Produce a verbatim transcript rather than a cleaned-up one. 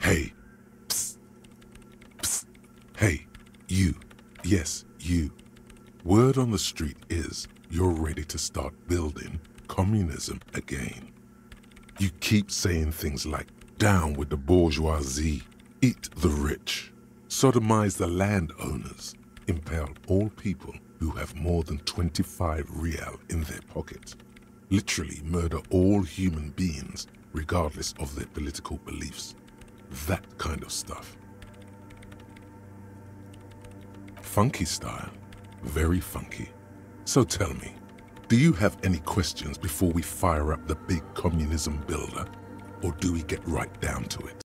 Hey, psst, psst, hey, you, yes, you. Word on the street is you're ready to start building communism again. You keep saying things like, down with the bourgeoisie, eat the rich, sodomize the landowners, impale all people who have more than twenty-five real in their pocket, literally murder all human beings regardless of their political beliefs. That kind of stuff. Funky style, very funky. So tell me, do you have any questions before we fire up the big communism builder, or do we get right down to it?